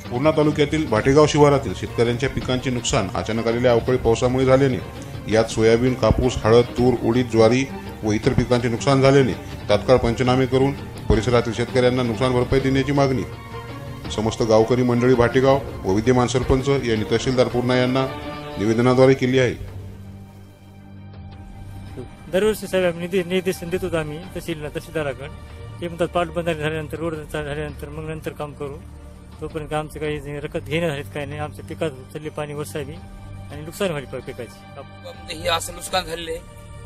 पूर्णा तालुक्यातील भाटेगाव शिवारातील शेतकऱ्यांच्या पिकांचे नुकसान अचानक आलेल्या अवकाळी पावसामुळे झाल्याने यात सोयाबीन, कापूस, हळद, तूर, उडीद, ज्वारी व इतर पिकांचे नुकसान झाल्याने तात्काळ पंचनामे करून परिसरातील शेतकऱ्यांना नुकसान भरपाई देण्याची मागणी समस्त गावकरी मंडळी भाटेगाव व विद्यमान सरपंच यांनी तहसीलदार पूर्णा यांना निवेदनाद्वारे केली आहे। दरवर्षी साहेब निर्देशन देतो आम्ही तहसीलदाराकडे। ते म्हणतात पाटबंधारे झाल्यानंतर, रोड झाल्यानंतर मग नंतर काम करू, तोपर्यंत आमचं काही रकत घेणं झालेत काही नाही। आमच्या पिकात चालले पाणी वरसावी आणि नुकसान व्हायला पिकाची। हे असं नुकसान झालेलं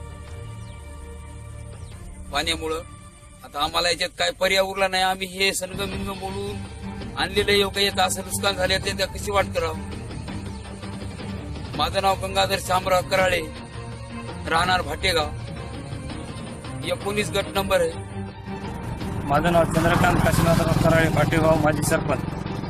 पाण्यामुळं आता आम्हाला याच्यात काय पर्याय उरला नाही। आम्ही हे सनगमिंग बोलून आणलेलं योग्य येत असं नुकसान झाले ते कशी वाट करावं। माझं नाव गंगाधर शामराव कराळे, राहणार भाटेगाव, 19 गट नंबर आहे। माझं नाव चंद्रकांत काशीनाथराव कराळे, भाटेगाव, माजी सरपंच।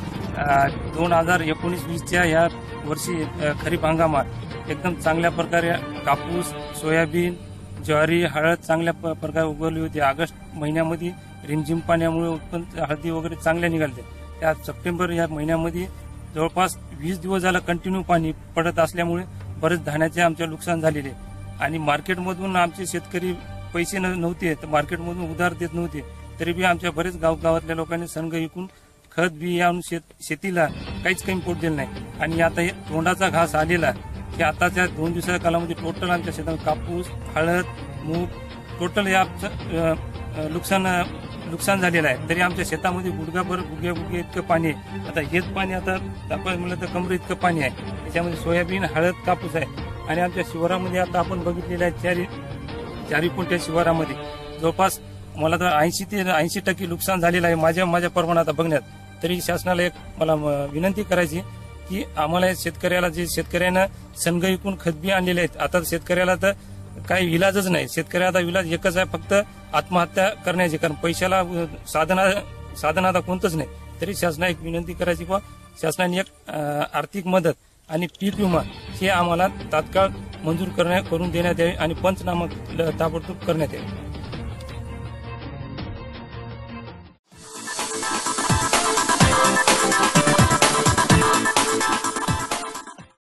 2019-20च्या या वर्षी खरीप हंगामात एकदम चांगल्या प्रकारे कापूस, सोयाबीन, ज्वारी, हळद चांगल्या प्रकारे उगवली होती। ऑगस्ट महिन्यामध्ये रिमझिम पाण्यामुळे उत्पन्न हळदी वगैरे चांगल्या निघाले। त्यात सप्टेंबर या महिन्यामध्ये जवळपास 20 दिवस झाला कंटिन्यू पाणी पडत असल्यामुळे बरेच धान्याचे आमचे नुकसान झालेले आणि मार्केटमधून आमचे शेतकरी पैसे नव्हते तर मार्केटमधून उधार देत नव्हते, तरी बी आमच्या बरेच गावातल्या लोकांनी संघ विकून खत बी आणून शेतीला काहीच कमी पडू दिलं नाही। आणि आता हे तोंडाचा घास आलेला की आताच्या 2 दिवसाच्या कालामध्ये टोटल आमच्या शेतात कापूस, हळद, मूग टोटल या नुकसान झालेलं आहे। तरी आमच्या शेतामध्ये गुडघ्याभर गुडघ्या इतकं पाणी आहे। आता हेच पाणी आता तापायला म्हणलं तर कमरे इतकं पाणी आहे। त्याच्यामध्ये सोयाबीन, हळद, कापूस आहे आणि आमच्या शिवारामध्ये आता आपण बघितलेलं आहे चारी पोट्या शिवारामध्ये जवळपास मला तर 80 ते 80% नुकसान झालेलं आहे माझ्या प्रमाणात बघण्यात। तरी शासनाला एक मला विनंती करायची की आम्हाला शेतकऱ्याला जे शेतकऱ्यांना संघ विकून खत बी आणलेले आहेत, आता शेतकऱ्याला तर काही इलाजच नाही। शेतकऱ्याला आता इलाज एकच आहे, फक्त आत्महत्या करण्याची, कारण पैशाला साधन आता कोणतंच नाही। तरी शासनाला एक विनंती करायची की शासनाने एक आर्थिक मदत आणि पीक विमा हे आम्हाला तात्काळ मंजूर करून देण्यात यावे आणि पंचनामा ताबडतोब करण्यात यावे।